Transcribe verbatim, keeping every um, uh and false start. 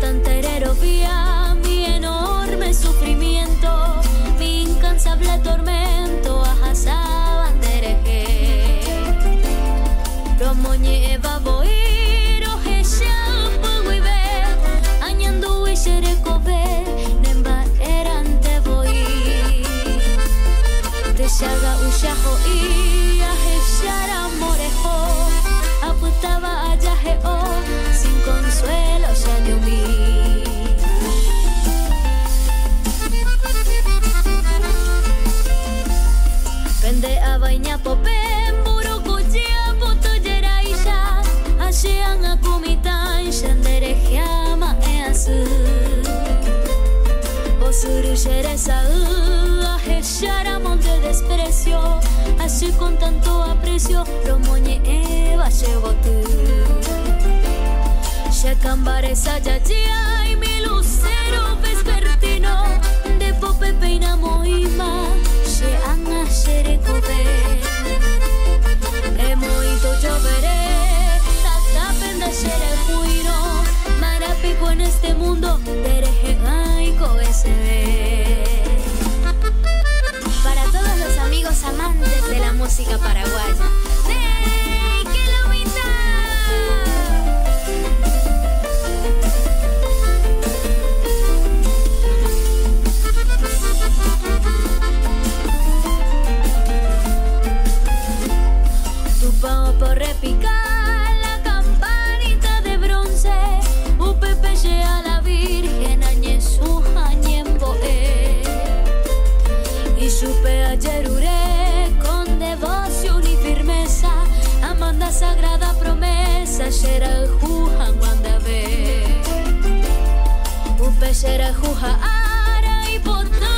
Santerero vía mi enorme sufrimiento, mi incansable tormento, ajasaban dereje. Romoñe eva boir, ojesha puguibe, añandu y xerecobe, nemba erante boir. Te shaga ushajo y ajeshara morejo, aputaba ayajeo, sin consuelo ya dio mí. Pende a baña popem, buru kuchia puto jeraisha, ashian a kumitan, shanderejama e asu. Osuru sheresa u, ajeshara monte desprecio, así con tanto aprecio, romoñe eva llegó tú. Shekambare sayajia y mi lucero vespertino, de pope peina moima, she anga sherekobe. Emoito lloveré, tatapen de shere juiro, marapico en este mundo, dereje aiko ese ve. Para todos los amigos amantes de la música paraguaya, ¡hey, que lo vinda! Tu pao por repicar la campanita de bronce, upepe a la virgen añe su añemboe. Y supe ayer uré con devoción y firmeza, amanda sagrada promesa, shera el jujan wanda ve. Upe shera juja ara y bota.